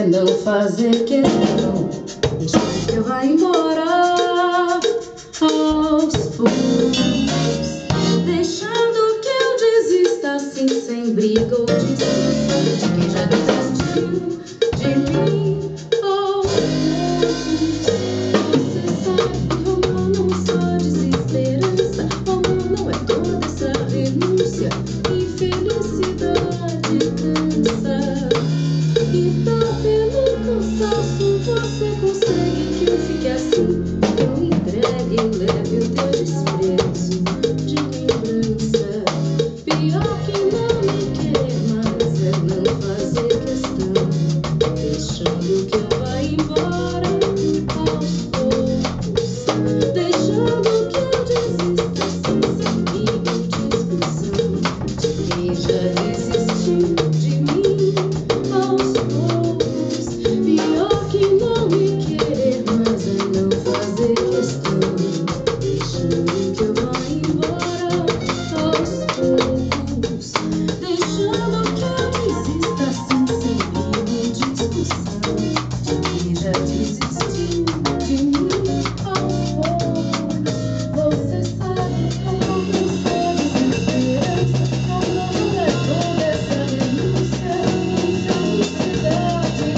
não fazer questão, deixar que eu vá embora aos poucos, deixando que eu desista assim, sem briga ou discussão, de quem já desistiu de mim aos poucos. Você sabe que o amor não só desesperança, o amor não é toda essa renúncia, infelicidade cansa. E tá pelo cansaço, você consegue que eu fique assim, eu entregue e leve o teu desprezo de lembrança. Pior que não me querer mais é não fazer questão, deixando que eu vá embora aos poucos, deixando que eu desista assim, sem briga ou discussão, de quem já desistiu de mim aos poucos. Pior que não me querer mais é não fazer questão, deixando que eu vá embora aos poucos, deixando que eu desista assim, sem briga ou discussão, de quem já desistiu de mim aos poucos. Você sabe que eu não preciso de esperança, amor não é toda essa renúncia, infelicidade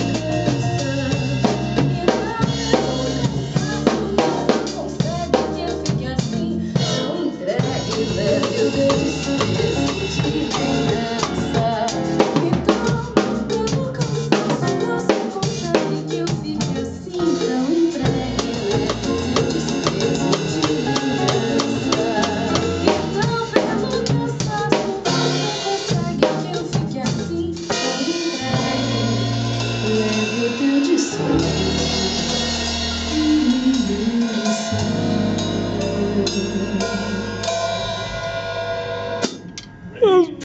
cansa. E dá pelo cansaço, você consegue que eu fique assim, não entregue e leve o teu desprezo de lembrança. Então, pelo cansaço, você consegue que eu fique assim, não entregue e leve o teu desprezo de lembrança. Então, pelo cansaço, você consegue que eu fique assim, não entregue e leve o teu desprezo de lembrança.